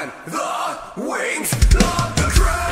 on the wings of the crown.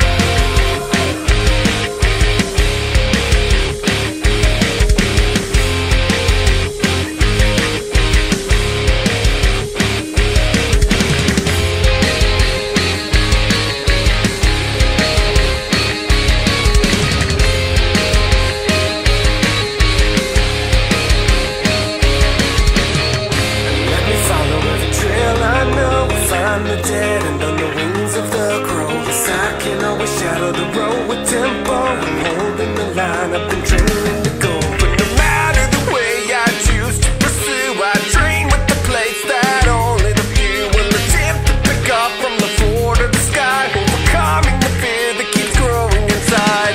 I'm the dead and on the wings of the crow. Yes, I can always shadow the road with tempo. I'm holding the line, I've been training to go. But no matter the way I choose to pursue, I train with the place that only the few will attempt to pick up from the floor to the sky, overcoming the fear that keeps growing inside.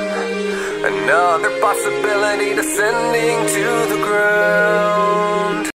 Another possibility descending to the ground.